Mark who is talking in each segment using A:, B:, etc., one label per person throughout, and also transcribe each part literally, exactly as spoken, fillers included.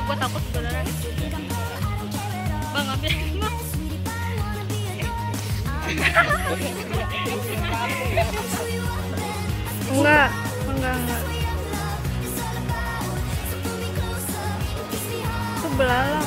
A: gue takut beneran. Bang, ambil bang. Enggak, enggak, enggak. Itu belalang.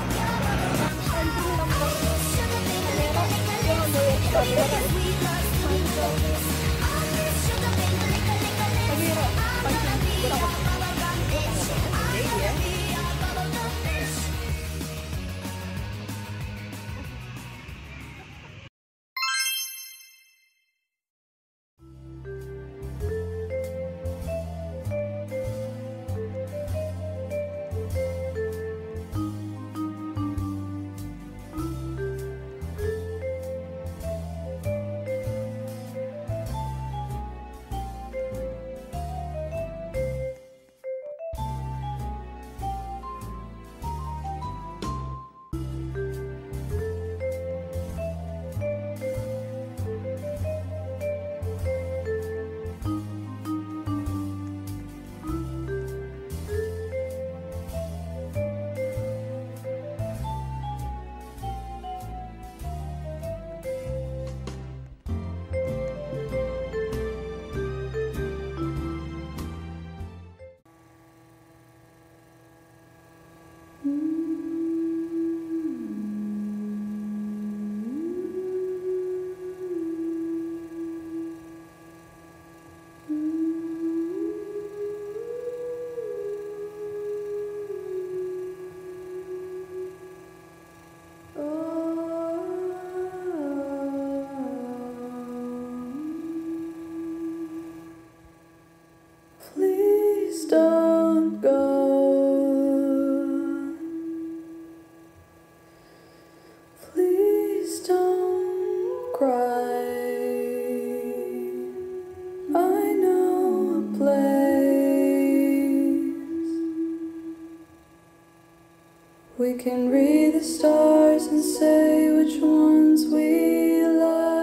B: Don't go. Please don't cry. I know a place we can read the stars and say which ones we love.